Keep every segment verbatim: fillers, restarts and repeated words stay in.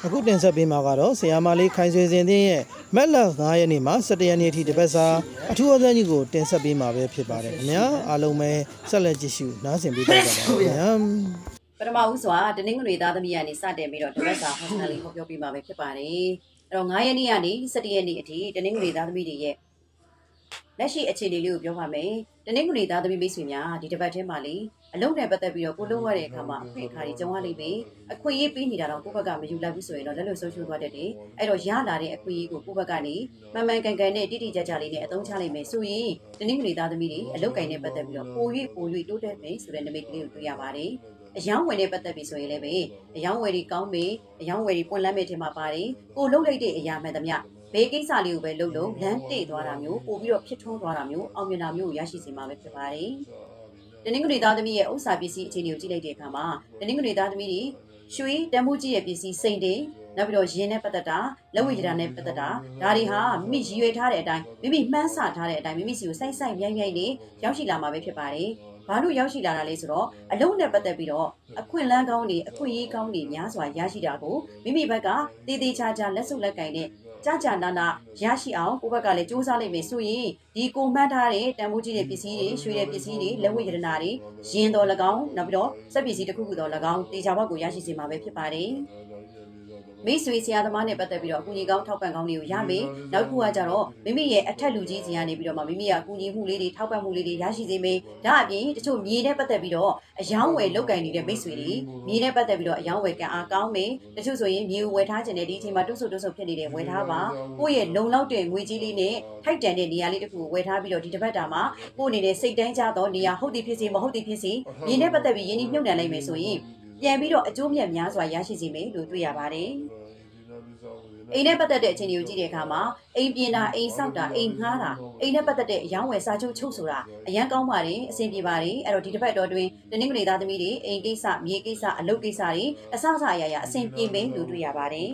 အခုတင်ဆက်ပေးမှာကတော့ဆရာမလေးခိုင်ဆွေစဉ်တင်းရဲ့မက်လငါးရက်နေ့မှာ၁၁ရက်နေ့အထိတပတ်စာအထူးအသံကြီးကိုတင်ဆက်ပေးမှာပဲဖြစ်ပါတယ်ခင်ဗျာအားလုံးပဲဆက်လက်ကြည့်ရှုနားဆင်ပေးကြပါမယ်ခင်ဗျာပထမဦးစွာတနင်္ဂနွေသားသမီးကနေစတင်ပြီးတော့တပတ်စာဟောစနာလေးဟောပြောပေးမှာပဲဖြစ်ပါတယ်အဲ့တော့ငါးရက်နေ့ကနေ၁၁ရက်နေ့အထိတနင်္ဂနွေသားသမီးတွေရဲ့လက်ရှိအခြေအနေလေးကိုပြောပါမယ်တနင်္ဂနွေသားသမီးမိတ်ဆွေများဒီတစ်ပတ်ထဲမှာလေအလုံးနဲ့ပတ်သက်ပြီးတော့ကိုလုံးရတဲ့အခါမှာအခွင့်အခါကြီးကြုံရလိမ့်မယ်အခွင့်အရေးပေးနေတာတော့ကိုယ့်ဘက်ကမယူလိုက်ဘူးဆိုရင်တော့လက်လွတ်ဆုံးရှုံးသွားတတ်တယ်အဲ့တော့ရလာတဲ့အခွင့်အရေးကိုကိုယ့်ဘက်ကနေမှန်မှန်ကန်ကန်နဲ့တိတိကျကျလေးနဲ့အသုံးချလိုက်မယ်ဆိုရင်တနင်္ဂနွေသားသမီးတွေအလုပ်ကိုင်နဲ့ပတ်သက်ပြီးတော့ပို၍ပို၍တိုးတက်မယ်ဆိုတဲ့နမိတ်ကလေးကိုတွေ့ရပါတယ်အယောင်းဝယ်နဲ့ပတ်သက်ပြီးဆိုရင်လည်းပဲအယောင်းဝယ်တွေကောင်းမယ်အယောင်းဝယ်တွေပွင့်လန်းမယ်ထင်မှာပါတယ်ကိုလှုပ်လိုက်တဲ့အရာမှန်သမျှဘေးကိစ္စလေးကိုပဲလှုပ်လို့လမ်းတိတ်သွားတာမျိုးပို့ပြီးတော့ဖြစ်ထွန်းသွားတာမျိုးအောင်မြင်တာမျိုးကိုရရှိစေမှာပဲဖြစ်ပါတယ်တနင်္ဂနွေသားသမီးရဲ့ဥစ္စာပစ္စည်းအခြေအနေကိုကြည့်လိုက်တဲ့အခါမှာတနင်္ဂနွေသားသမီးတွေရွှေတန်ဖိုးကြီးရဲ့ပစ္စည်းစိန်တွေနောက်ပြီးတော့ရင်းနဲ့ပတ်သက်တာလက်ဝဲရတာနဲ့ပတ်သက်တာဒါတွေဟာမိမိရည်ရွယ်ထားတဲ့အတိုင်းမိမိမှန်းဆထားတဲ့အတိုင်းမိမိစီကိုစိုက်စိုက်မြိုင်မြိုင်နဲ့ရောက်ရှိလာမှာပဲဖြစ်ပါတယ်ဘာလို့ရောက်ရှိလာတာလဲဆိုတော့အလုံးနဲ့ပတ်သက်ပြီးတော့အခွင့်အလမ်းကောင်းတွေအခွင့်အရေးကောင်းတွေများစွာရရှိတာကိုမိမိဘက်ကတည်တည်ချာချာလက်စုပ်လက်ကင်နဲ့ကြာကြာနာနာရရှိအောင်ကိုယ့်ဘက်ကလည်းစူးစမ်းလိုက်မယ်ဆိုရင်ဒီကိုမှန်းထားတဲ့တန်ဖိုးကြီးတဲ့ပစ္စည်းတွေရွှေတဲ့ပစ္စည်းတွေလက်ဝတ်ရတနာတွေရင်းတော်၎င်းနောက်ပြီးတော့စက်ပစ္စည်းတစ်ခုခုတော်၎င်းတေချာဘက်ကိုရရှိစေမှာပဲဖြစ်ပါတယ်မိတ်ဆွေဆရာသမားနဲ့ပတ်သက်ပြီးတော့အကူအညီကောင်းထောက်ပံ့ကောင်းတွေကိုရမယ်။နောက်တစ်ခုကကြတော့မိမိရဲ့အထက်လူကြီးစီကနေပြီးတော့မှမိမိကအကူအညီမှုလေးတွေထောက်ပံ့မှုလေးတွေရရှိစေမယ်။ဒါအပြင်တချို့မြေနဲ့ပတ်သက်ပြီးတော့အယောင်းဝယ်လောက်ကင်နေတဲ့မိတ်ဆွေတွေမြေနဲ့ပတ်သက်ပြီးတော့အယောင်းဝယ်ကံအားကောင်းမယ်။တချို့ဆိုရင်မြေဝယ်ထားခြင်းနဲ့ဒီအချိန်မှာတွတ်ဆုတ်တွတ်ဆုတ်ဖြစ်နေတဲ့ဝယ်ထားပါ။ကိုယ့်ရဲ့လုံလောက်တဲ့ငွေကြီးလေးနဲ့ထိုက်တန်တဲ့နေရာလေးတစ်ခုကိုဝယ်ထားပြီးတော့ဒီတစ်ပတ်တာမှာကိုယ့်အနေနဲ့စိတ်တိုင်းကြတော့နေရာဟုတ်သည်ဖြစ်စေမဟုတ်သည်ဖြစ်စေမြေနဲ့ပတ်သက်ပြီးယင်းနှိမ့်ညွှန်နိုင်မယ်ဆိုရင်ပြန်ပြီးတော့အကျိုးမြတ်များစွာရရှိစေမယ်လို့တွေ့ရပါတယ်။အိမ်နဲ့ပတ်သက်တဲ့အခြေအနေကိုကြည့်တဲ့အခါမှာအိမ်ပြင်တာအိမ်ဆောက်တာအိမ်ငှားတာအိမ်နဲ့ပတ်သက်တဲ့အယောင်းဝယ်စာချုပ်ချုပ်ဆိုတာအရန်ကောင်းပါတယ်အဆင်ပြေပါတယ်အဲ့တော့ဒီတစ်ပတ်တော်တွင်တနင်္ဂနွေသားသမီးတွေအိမ်ကိစ္စမြေကိစ္စအလုပ်ကိစ္စတွေအစအစအရာရာအဆင်ပြေမယ်လို့တွေ့ရပါတယ်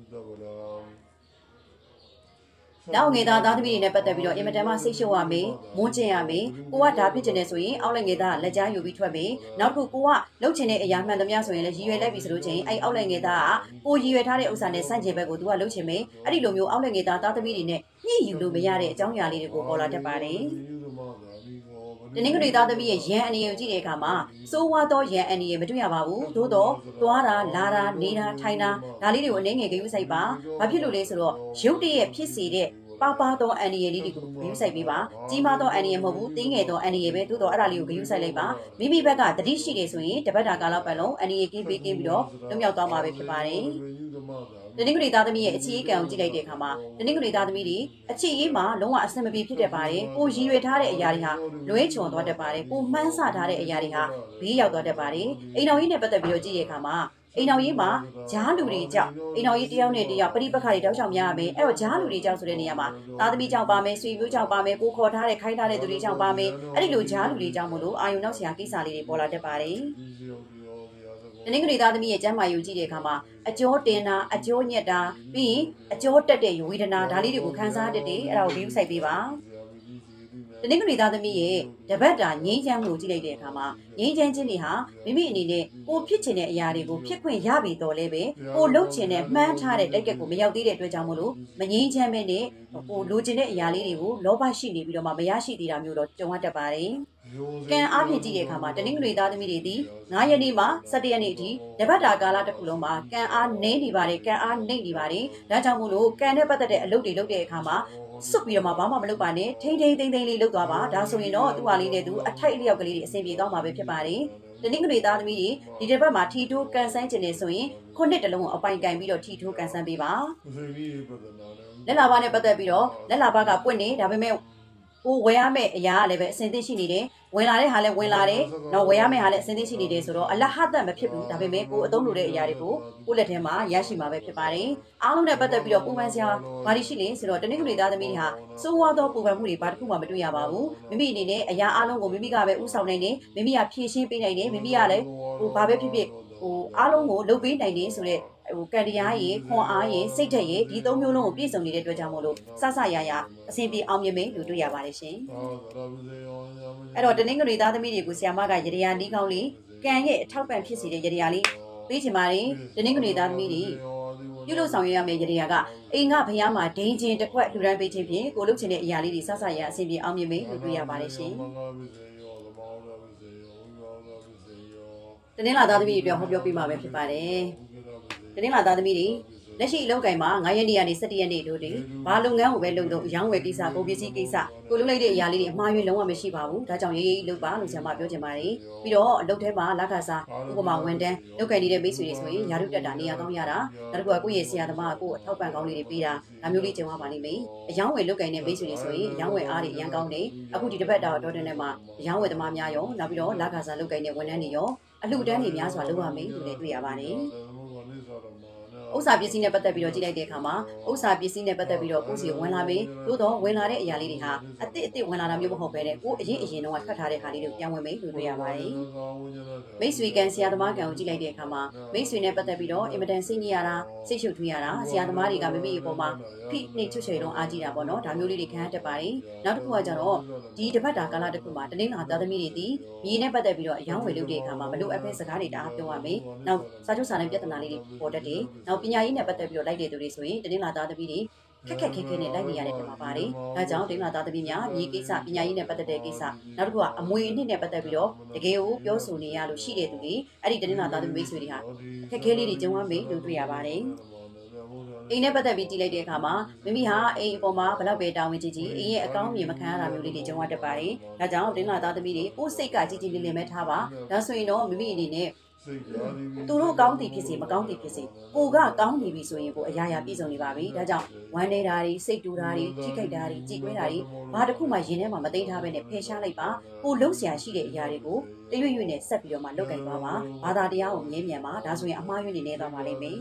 နောက်ငယ်သားသားသမီးတွေနဲ့ပတ်သက်ပြီးတော့အင်မတန်မှစိတ်ရှုပ်ရမယ်မွန်းကျင်ရမယ်ကိုကဒါဖြစ်ချင်တယ်ဆိုရင်အောက်လိုက်ငယ်သားလက်ကြားယူပြီးထွက်မယ်နောက်တစ်ခုကိုကလှုပ်ချင်တဲ့အရာမှန်သမျှဆိုရင်လည်းရည်ရွယ်လိုက်ပြီဆိုလို့ချင်းအဲ့အောက်လိုက်ငယ်သားကကိုရည်ရွယ်ထားတဲ့ဥစ္စာနဲ့စန့်ကျင်ဘက်ကိုသူကလှုပ်ချင်မယ်အဲ့ဒီလိုမျိုးအောက်လိုက်ငယ်သားသားသမီးတွေနဲ့ညှိယူလို့မရတဲ့အကြောင်းအရာလေးတွေကိုပေါ်လာတတ်ပါတယ်တနင်္ဂနွေသားသမီးရဲ့ရန်အနေကိုကြည့်တဲ့အခါမှာစိုးဝါသောရန်အနေမတွေ့ရပါဘူးသို့တော့သွားတာလာတာနေတာထိုင်တာဒါလေးတွေကိုအနေငယ်ဂရုစိုက်ပါဘာဖြစ်လို့လဲဆိုတော့ရုပ်တရက်ဖြစ်စေတဲ့ပါပါသောအန်ဒီရလေးတွေကိုဂရုစိုက်ပေးပါကြီးမားသောအန်ဒီရမဟုတ်ဘူးတင်းငယ်သောအန်ဒီရပဲသို့တော့အဲ့ဒါလေးကိုဂရုစိုက်လိုက်ပါမိမိဘက်ကတတိရှိတယ်ဆိုရင်တပတ်တာကာလပတ်လုံးအန်ဒီရကင်းပေးကင်းပြီးတော့လွတ်မြောက်သွားမှာပဲဖြစ်ပါတယ်တနင်္ဂနွေသားသမီးရဲ့အချီးကံကိုကြည့်လိုက်တဲ့အခါမှာတနင်္ဂနွေသားသမီးတွေအချီးရေးမှာလုံးဝအဆင်မပြေဖြစ်တတ်ပါတယ်ကိုရည်ရွယ်ထားတဲ့အရာတွေဟာလွဲချွန်သွားတတ်ပါတယ်ကိုမှန်းဆထားတဲ့အရာတွေဟာဘေးရောက်သွားတတ်ပါတယ်အိမ်တော်ကြီးနဲ့ပတ်သက်ပြီးတော့ကြည့်တဲ့အခါမှာအိမ်တော်ကြီးမှာဂျားလူတွေကြောင့်အိမ်တော်ကြီးတယောက်နဲ့တယောက်ပရိပက္ခတွေတောက်ချောင်များရမယ်အဲ့တော့ဂျားလူတွေကြောင့်ဆိုတဲ့နေရာမှာသားသမီးကြောင့်ပါမယ်ဆွေမျိုးကြောင့်ပါမယ်ကိုခေါ်ထားတဲ့ခိုင်းထားတဲ့သူတွေကြောင့်ပါမယ်အဲ့ဒီလိုဂျားလူတွေကြောင့်မလို့အာယုံနောက်ဆရာကိစ္စလေးတွေပေါ်လာတတ်ပါတယ်တနင်္ဂနွေသားသမီးရဲ့ကျမ်းမာရေးကြည့်တဲ့အခါမှာအကျော်တင်တာအကျော်ညက်တာပြီးရင်အကျော်တက်တဲ့ဝေဒနာဒါလေးတွေကိုခံစားတတ်တယ်အဲ့ဒါကိုဂရုစိုက်ပေးပါတနင်္ဂနွေသားသမီးရဲ့တပတ်တာငြိမ်းချမ်းမှုကြည့်လိုက်တဲ့အခါမှာငြိမ်းချမ်းခြင်းတွေဟာမိမိအနေနဲ့ကိုဖြစ်ချင်တဲ့အရာတွေကိုဖြစ်ခွင့်ရပြီတော့လဲပဲကိုလှုပ်ချင်တဲ့မှန်းထားတဲ့တိုက်ကက်ကိုမရောက်သေးတဲ့အတွက်ကြောင့်မို့လို့မငြိမ်းချမ်းပဲနဲ့ကိုလိုချင်တဲ့အရာလေးတွေကိုလောဘရှိနေပြီးတော့မှမရရှိသေးတာမျိုးတော့ကြုံရတတ်ပါတယ်ကံအားဖြင့်ကြည့်တဲ့အခါမှာတနင်္ဂနွေသားသမီးတွေဒီငါးရက်နေ့မှ၁၁ရက်နေ့အထိတပတ်တာကာလတစ်ခုလုံးမှာကံအားနည်းနေပါတယ်ကံအားနှိမ့်နေပါတယ်ဒါကြောင့်မို့လို့ကံနဲ့ပတ်သက်တဲ့အလုပ်တွေလုပ်တဲ့အခါမှာစွတ်ပြီးတော့မှဘာမှမလုပ်ပါနဲ့ထိန်းထိန်းသိမ်းသိမ်းလေးလုပ်သွားပါဒါဆိုရင်တော့သူ့ဟာလေးနဲ့သူအထိုက်အလျောက်ကလေးတွေအဆင်ပြေသွားမှာပဲဖြစ်ပါတယ်တနင်္ဂနွေသားသမီးတွေဒီတစ်ပတ်မှာထီထိုးကန်ဆန်းကျင်နေဆိုရင်ခုနှစ်တလုံးကိုအပိုင်ကန်ပြီးတော့ထီထိုးကန်ဆန်းပေးပါလက်လာပါနဲ့ပတ်သက်ပြီးတော့လက်လာပါကပွင့်နေဒါပေမဲ့ကိုဝယ်ရမယ့်အရာကလည်းပဲအစင်သိရှိနေတယ်ဝင်လာတဲ့ဟာလည်းဝင်လာတယ်တော့ဝယ်ရမယ့်ဟာလည်းအစင်သိရှိနေတယ်ဆိုတော့အလဟတ်မဖြစ်ဘူးဒါပေမဲ့ကိုအသုံးလိုတဲ့အရာတွေကိုကိုလက်ထဲမှာရရှိမှာပဲဖြစ်ပါတယ်အားလုံးနဲ့ပတ်သက်ပြီးတော့ပူပန်စရာဘာတွေရှိလဲဆိုတော့တနင်္ဂနွေသားသမီးတွေဟာစိုးဝါသောပူပန်မှုတွေဘာတစ်ခုမှမတွေ့ရပါဘူးမိမိအနေနဲ့အရာအားလုံးကိုမိမိကပဲဥဆောင်နိုင်တယ်မိမိကဖြည့်ရှင်းပေးနိုင်တယ်မိမိကလည်းဟိုဘာပဲဖြစ်ဖြစ်ဟိုအားလုံးကိုလုပ်ပေးနိုင်တယ်ဆိုတဲ့ဟိုကံတရားရေခွန်အားရေစိတ်ဓာတ်ရေဒီသုံးမျိုးလုံးကိုပြည့်စုံနေတဲ့အတွက်ကြောင့်မို့လို့စဆရရအစဉ်ပြေအောင်မြင်မယ်လို့တွေ့ရပါတယ်ရှင်အဲ့တော့တနင်္ဂနွေသားသမီးတွေကိုဆရာမကရရနီးကောင်းလေးကံရဲ့အထောက်ပံ့ဖြစ်စေတဲ့ရရလေးပေးချင်ပါတယ်တနင်္ဂနွေသားသမီးတွေပြုလုပ်ဆောင်ရမယ့်ရည်ရည်ကအိမ်ကဖျားမှာဒိန်းချင်းတစ်ခွက်လူရန်ပေးခြင်းဖြင့်ကိုလုတ်ချင်တဲ့အရာလေးတွေဆဆရအဆင်ပြေအောင်မြင်မယ်လို့တွေ့ရပါတယ်ရှင်တနင်္လာသားသမီးတွေပြောဟောပြောပြမှာပဲဖြစ်ပါတယ်တနင်္လာသားသမီးတွေလက်ရှိအလုပ်ကိုင်မှာ9ရက်နေ့ကနေ17ရက်နေ့တို့တည်းဘာလုပ်ငန်းကိုပဲလုပ်တော့ရောင်းဝယ်ကိစ္စကုန်ပစ္စည်းကိစ္စကိုလုပ်လိုက်တဲ့အရာလေးတွေအမှားယွင်းလုံးဝမရှိပါဘူးဒါကြောင့်ရေးရေးလုပ်ပါလို့ဆရာမပြောချင်ပါတယ်ပြီးတော့အလုပ်ထဲမှာလက်ခစားဥပမာဝန်တန်းလုပ်ကိုင်နေတဲ့မိတ်ဆွေတွေဆိုရင်ယာရုတက်တာနေရာကောင်းရတာနောက်တစ်ခုကကိုယ့်ရဲ့ဆရာသမားကိုအထောက်ပံ့ကောင်းလေးတွေပေးတာဒါမျိုးလေးကြုံရပါလိမ့်မယ်အယောင်းဝယ်လုပ်ကိုင်တဲ့မိတ်ဆွေတွေဆိုရင်အယောင်းဝယ်အားတွေအရန်ကောင်းတယ်အခုဒီတစ်ပတ်တော့တော်တယ်နဲ့မှာအယောင်းဝယ်သမားများရောနောက်ပြီးတော့လက်ခစားလုပ်ကိုင်တဲ့ဝန်ထမ်းတွေရောအလှူဒန်းတွေများစွာလုပ်ရမယ်လို့လည်းတွေ့ရပါတယ်ဥစ္စာပစ္စည်းနဲ့ပတ်သက်ပြီးတော့ကြည့်လိုက်တဲ့အခါမှာဥစ္စာပစ္စည်းနဲ့ပတ်သက်ပြီးတော့ကိုယ်စီဝင်လာပြီးသို့တော့ဝင်လာတဲ့အရာလေးတွေဟာအစ်စ်အစ်စ်ဝင်လာတာမျိုးမဟုတ်ပဲတဲ့ကိုယ်အရင်အရင်တော့ထွက်ထားတဲ့ဟာလေးတွေပြန်ဝင်မယ်လို့တွေ့ရပါတယ်မိတ်ဆွေကန်ဆရာသမားကန်ကိုကြည့်လိုက်တဲ့အခါမှာမိတ်ဆွေနဲ့ပတ်သက်ပြီးတော့အင်မတန်စိတ်ညစ်ရတာစိတ်ရှုပ်ထွေးရတာဆရာသမားတွေကမိမိအပေါ်မှာဖိနှိပ်ချွတ်ချွေတော့အားကြည့်တာပေါ့နော်ဒါမျိုးလေးတွေခံရတတ်ပါတယ်နောက်တစ်ခုကကျတော့ဒီတစ်ပတ်တာကာလတစ်ခုမှာတနင်္လာသားသမီးတွေဒီမြေနဲ့ပတ်သက်ပြီးတော့အယောင်းဝယ်လုပ်တဲ့အခါမှာမလို့အပ်ဖက်စကားတွေတအားပြောရမယ်နောက်စာချုပ်စာတမ်းပြဿနာလေးတွေပေါ်တတ်တယ်နောက်ပညာရေးနဲ့ပတ်သက်ပြီးတော့လိုက်တဲ့သူတွေဆိုရင်တနင်္လာသားသမီးတွေခက်ခက်ခဲခဲနဲ့လိုက်နေရတဲ့ပုံမှာပါတယ်။ဒါကြောင့်တနင်္လာသားသမီးများမြေကိစ္စပညာရေးနဲ့ပတ်သက်တဲ့ကိစ္စနောက်တစ်ခုကအမွေအနှစ်နဲ့ပတ်သက်ပြီးတော့တကယ်ကိုပြောဆိုနေရလို့ရှိတဲ့သူတွေအဲ့ဒီတနင်္လာသားသမီးမိတ်ဆွေတွေဟာခက်ခဲလေးတွေကြုံရမယ်လို့တွေ့ရပါတယ်။အိမ်နဲ့ပတ်သက်ပြီးကြည့်လိုက်တဲ့အခါမှာမိမိဟာအိမ်အပေါ်မှာဘလောက်ပဲတာဝန်ကြီးကြီးအိမ်ရဲ့အကောင်းမြင်မခံရတာမျိုးလေးတွေကြုံရတတ်ပါတယ်။ဒါကြောင့်တနင်္လာသားသမီးတွေကိုယ်စိတ်ကကြီးကြီးလေးလေးပဲထားပါ။ဒါဆိုရင်တော့မိမိအနေနဲ့သူတို့ကောင်းသည်ဖြစ်စေမကောင်းသည်ဖြစ်စေကိုကကောင်းနေပြီဆိုရင်ကိုအရာရာပြည့်စုံနေပါပြီဒါကြောင့်ဝမ်းနေတာတွေစိတ်တူတာတွေထိခိုက်တာတွေကြည်ကွဲတာတွေဘာတစ်ခုမှရင်ထဲမှာမသိထားဘဲနဲ့ဖယ်ရှားလိုက်ပါကိုလုံးဆရာရှိတဲ့အရာတွေကိုတရွေ့ရွေ့နဲ့ဆက်ပြီးတော့မှလုပ်ကင်သွားပါဘာသာတရားကိုမြဲမြံပါဒါဆိုရင်အမှားယွင်းနေနေသွားပါလိမ့်မယ်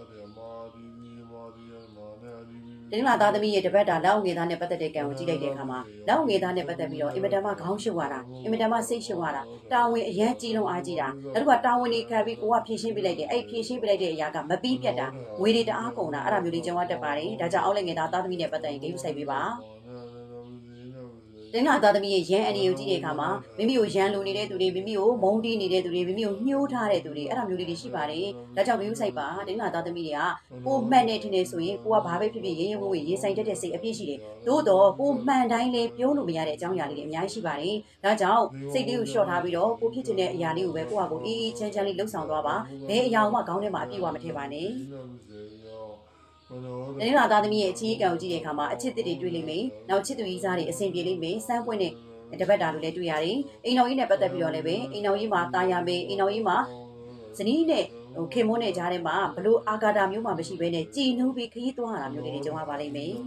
တနင်္လာသားသမီးရဲ့တပတ်တာလောက်ငယ်သားနဲ့ပတ်သက်တဲ့ကံကိုကြည့်လိုက်တဲ့အခါမှာလောက်ငယ်သားနဲ့ပတ်သက်ပြီးတော့အင်မတန်မှခေါင်းရှုပ်ရတာအင်မတန်မှစိတ်ရှုပ်ရတာတာဝန်အရန်ကြီးလုံးအားကြီးတာနောက်တစ်ခါတာဝန်တွေခံပြီးကိုကဖြည့်ရှင်းပေးလိုက်တယ်အဲ့ဖြည့်ရှင်းပေးလိုက်တဲ့အရာကမပြီးပြတ်တာငွေတွေတအားကုန်တာအဲ့ဒါမျိုးလေးကြုံရတတ်ပါတယ်ဒါကြောင့်အောက်လက်ငယ်သားသားသမီးနဲ့ပတ်သက်ရင်ဂိမ်းစိုက်ပေးပါတနင်္လာသားသမီးရဲ့ရန်အနေကိုကြည့်တဲ့အခါမှာမိမိကိုရန်လိုနေတဲ့သူတွေမိမိကိုမုန်းတီးနေတဲ့သူတွေမိမိကိုညှိုးထားတဲ့သူတွေအဲ့ဒါမျိုးလေးတွေရှိပါတယ်ဒါကြောင့်ဂိမ်းစိုက်ပါတနင်္လာသားသမီးတွေကကိုမှန်နေထင်နေဆိုရင်ကိုကဘာပဲဖြစ်ဖြစ်ရေးရေးဝေးဝေးရေးဆိုင်တတ်တဲ့စိတ်အပြည့်ရှိတယ်သို့တော့ကိုမှန်တိုင်းလေးပြောလို့မရတဲ့အကြောင်းအရာလေးတွေအများကြီးရှိပါတယ်ဒါကြောင့်စိတ်လေးကိုလျှော့ထားပြီးတော့ကိုဖြစ်ချင်တဲ့အရာလေးကိုပဲကိုကကိုအေးအေးချမ်းချမ်းလေးလှုပ်ဆောင်သွားပါဘယ်အရာမှခေါင်းထဲမှာအပြည့်အဝမထည့်ပါနဲ့တနင်္လာသားသမီးရဲ့အချီးကံကိုကြည့်တဲ့အခါမှာအချစ်တစ်တွေတွေ့လိမ့်မယ်။နောက်ချစ်သူကြီးစားတွေအဆင်ပြေလိမ့်မယ်။စမ်းပွင့်တဲ့တပတ်တာလိုလည်းတွေ့ရတယ်။အိမ်တော်ကြီးနဲ့ပတ်သက်ပြီးတော့လည်းပဲအိမ်တော်ကြီးမှာတာယာမယ်အိမ်တော်ကြီးမှာဇနီးနဲ့ဟိုခင်မွန်းနဲ့ကြားထဲမှာဘလို့အာဃာတမျိုးမှမရှိဘဲနဲ့ကြည်နူးပြီးခရီးသွားရတာမျိုးတွေကြုံရပါလိမ့်မယ်။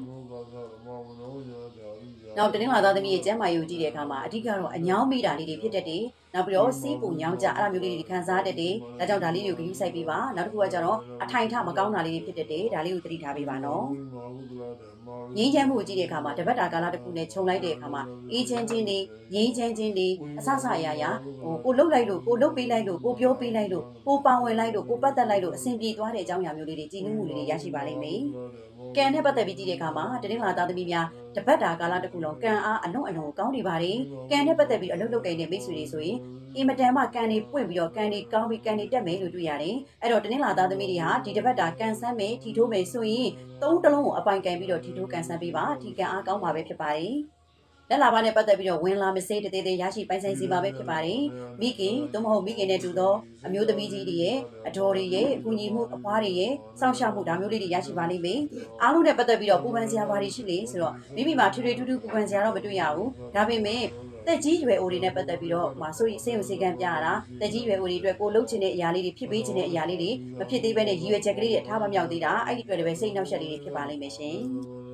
နောက်တနင်္လာသားသမီးရဲ့ကျမ်းမာရေးကိုကြည့်တဲ့အခါမှာအဓိကတော့အညောင်းမိတာလေးတွေဖြစ်တတ်တယ်။နောက်ပြီးတော့စီးပူညောင်းကြအဲ့လိုမျိုးလေးတွေခံစားတတ်တယ်။ဒါကြောင့်ဒါလေးတွေကိုဂရုစိုက်ပေးပါ။နောက်တစ်ခုကကျတော့အထိုင်ထမကောင်းတာလေးတွေဖြစ်တတ်တယ်။ဒါလေးကိုသတိထားပေးပါနော်။ငြိမ်းချမ်းမှုကိုကြည့်တဲ့အခါမှာတပတ်တာကာလတစ်ခုနဲ့ခြုံလိုက်တဲ့အခါမှာအေးချမ်းချင်းတွေငြိမ်းချမ်းချင်းတွေအဆဆအရာရာဟိုကိုလှုပ်လိုက်လို့ကိုလှုပ်ပေးလိုက်လို့ကိုပြောပေးလိုက်လို့ကိုပါဝင်လိုက်လို့ကိုပတ်သက်လိုက်လို့အဆင်ပြေသွားတဲ့အကြောင်းအရာမျိုးလေးတွေကြည်နူးမှုလေးတွေရရှိပါလိမ့်မယ်။ကံနဲ့ပတ်သက်ပြီးကြည့်တဲ့အခါမှာတနင်္လာသားသမီးများတပတ်တာကာလတစ်ခုလုံးကံအားအလုံးအလုံးကောင်းနေပါတယ်။ကံနဲ့ပတ်သက်ပြီးအလုပ်လုပ်ကိုင်တဲ့မိတ်ဆွေတွေဆိုရင်အင်မတန်မှကံတွေပွင့်ပြီးတော့ကံတွေကောင်းပြီးကံတွေတက်မယ်လို့တွေ့ရတယ်။အဲ့တော့တနင်္လာသားသမီးတွေဟာဒီတစ်ပတ်တာကံဆန်းမယ်ထီထိုးမယ်ဆိုရင်သုံးတလုံးကိုအပိုင်ကန်ပြီးတော့ထီထိုးကံဆန်းပေးပါထီကံအားကောင်းပါပဲဖြစ်ပါတယ်။လက်လာပါနဲ့ပတ်သက်ပြီးတော့ဝင်လာမစေးတသေးသေးရရှိပိုင်ဆိုင်စီပါပဲဖြစ်ပါတယ်။မိခင်သို့မဟုတ်မိခင်နဲ့တူသောအမျိုးသမီးကြီးတွေရဲ့အတော်တွေရဲ့အကူအညီမှုအဖွားတွေရဲ့စောင့်ရှောက်မှုဒါမျိုးလေးတွေရရှိပါလိမ့်မယ်။အားလုံးနဲ့ပတ်သက်ပြီးတော့ပူပန်စရာဘာတွေရှိလဲဆိုတော့မိမိမှာထွေထွေထူးထူးပူပန်စရာတော့မတွေ့ရဘူး။ဒါပေမဲ့တက်ကြီးရွယ်အိုတွေနဲ့ပတ်သက်ပြီးတော့မှာဆိုရင်စိတ်ဝင်စိတ်ကံပြရတာတက်ကြီးရွယ်အိုတွေအတွက်ကိုလှုပ်ချင်တဲ့အရာလေးတွေဖြစ်ပေးချင်တဲ့အရာလေးတွေမဖြစ်သေးဘဲနဲ့ရည်ရွယ်ချက်ကလေးတွေအထားမမြောက်သေးတာအဲ့ဒီအတွက်လည်းပဲစိတ်နှောက်ယှက်လေးတွေဖြစ်ပါလိမ့်မယ်ရှင်